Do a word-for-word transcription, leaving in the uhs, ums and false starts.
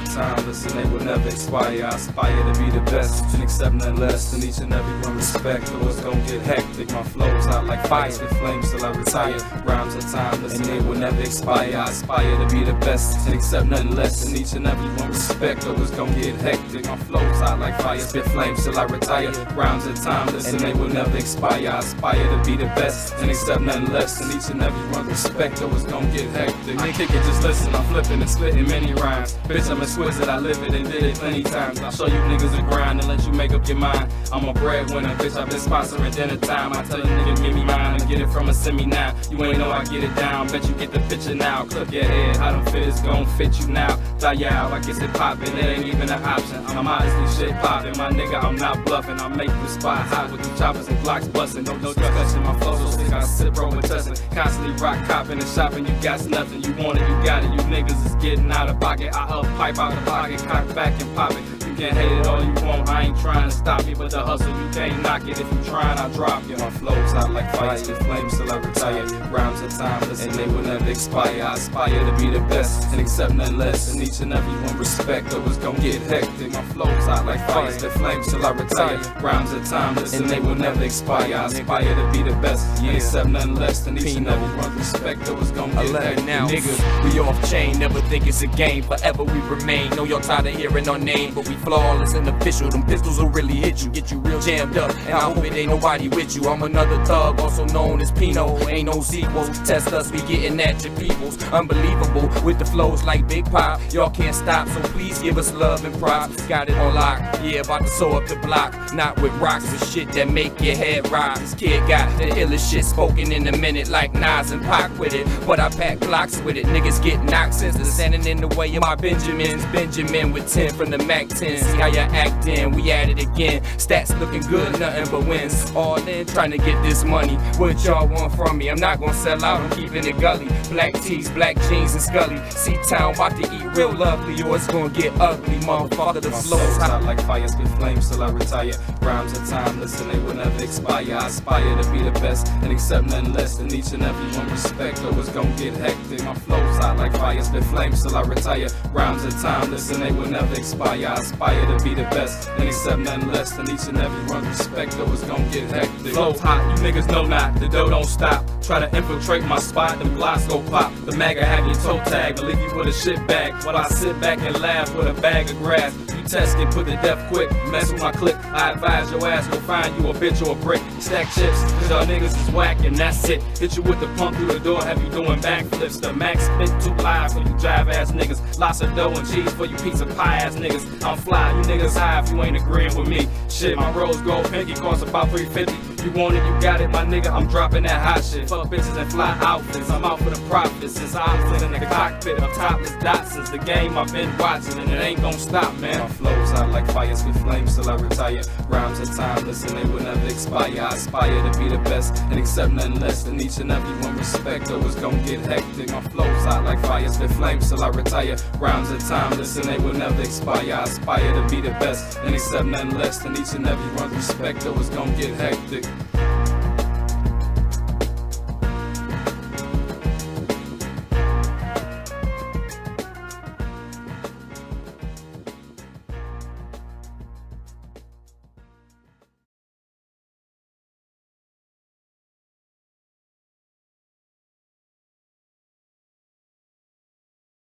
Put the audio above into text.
are timeless and they will never expire. I aspire to be the best and accept none less than each and every one respect, or it's gon' get hectic. My flow's out like fire, with flames till I retire. Rhymes are timeless and they will never expire. I aspire to be the best and accept nothing less than each and every one respect, or it's gon' get hectic. My flow's out like fire, spit flames till I retire. Rhymes are timeless and they will never expire. I aspire to be the best and accept nothing less than each and every one respect, or it's gon' get hectic. I kick it, just listen, I'm flipping and splitting many rhymes. Bitch, I'm exquisite, I live it and did it plenty times. I'll show you niggas a grind and let you make up your mind. I'm a breadwinner, bitch, I've been sponsoring dinner time. I tell you niggas, give me mine and get it from a semi now. You ain't know I get it down, bet you get the picture now. Clip your head, how them fitters gon' fit you now. Die out, I guess it poppin', it ain't even an option. I'm honestly shit poppin', my nigga, I'm not bluffing. I make the spot hot with the choppers and blocks bustin'. No, no discussion, my flow so sick, I sit rolling, tussin'. Constantly rock copping and shopping, you got nothing. You want it, you got it, you niggas is getting out of pocket. I up pipe out the pocket, cock back and pop it. You can hate it all you want, I ain't trying to stop you, but the hustle, you can't knock it. If you tryin', I drop you. My flow's hot like fire, with flames till I retire. Rhymes are timeless and they will never expire. I aspire to be the best and accept none less, and each and every one respect, or it's gon' get hectic. My flow's hot like fire, with flames till I retire. Rhymes are timeless and they will never expire. I aspire to be the best and accept none less than each and every one respect, or it's gon' get hectic. Now, niggas, we off chain, never think it's a game. Forever we remain. Know y'all tired of hearing our name, but we flawless and official. Them pistols will really hit you, get you real jammed up, and I hope it ain't nobody with you. I'm another thug, also known as Pino. Ain't no sequels. Test us, we getting at your peoples. Unbelievable with the flows like Big Pop. Y'all can't stop, so please give us love and props. Got it on lock, yeah, about to sew up the block. Not with rocks, with shit that make your head rock. This kid got the illest shit spoken in a minute, like Nas and Pac with it. But I pack blocks with it. Niggas get knocked since they're standing in the way of my Benjamins. Benjamin with ten from the Mac ten. See how you actin', we at it again. Stats looking good, nothing but wins. All in, trying to get this money. What y'all want from me? I'm not gonna sell out, I'm keeping it gully. Black tees, black jeans, and Scully. C-Town, about to eat real lovely, or it's gonna get ugly, motherfucker. The flow's hot like fire, spit flames till I retire. Rhymes are timeless and they will never expire. I aspire to be the best and accept none less than each and every one respect, or it's gon' get hectic. My flow's hot like fire, spit flames till I retire. Rhymes are timeless and they will never expire. I aspire to be the best and accept none less than each and every one respect, or it's gon' get hectic. Flow's hot, you niggas know not, the dough don't stop. Try to infiltrate my spot, them blocks go pop. The maggot have your toe tag, but leave you with a shit bag. While I sit back and laugh with a bag of grass. You test it, put the death quick, mess with my clique. I advise your ass, go find you a bitch or a brick. Stack chips, cause y'all niggas is whack and that's it. Hit you with the pump through the door, have you doing backflips. The max spit too live for you jive ass niggas. Lots of dough and cheese for you pizza pie ass niggas. I'm fly, you niggas high if you ain't agreeing with me. Shit, my rose gold pinky costs about three fifty. You want it, you got it, my nigga, I'm dropping that hot shit. Fuck bitches and fly outfits, I'm out for the profits. Since I'm in the cockpit of topless Datsuns, the game I've been watching and it ain't gon' stop, man. My flow's hot like fire, spit flames till I retire. Rhymes are timeless and they will never expire. I aspire to be the best and accept none less than each and every one respect, or it's gon' get hectic. My flow's hot like fire, spit flames till I retire. Rhymes are timeless and they will never expire. I aspire to be the best and accept none less than each and every one respect, or it's gon' get hectic.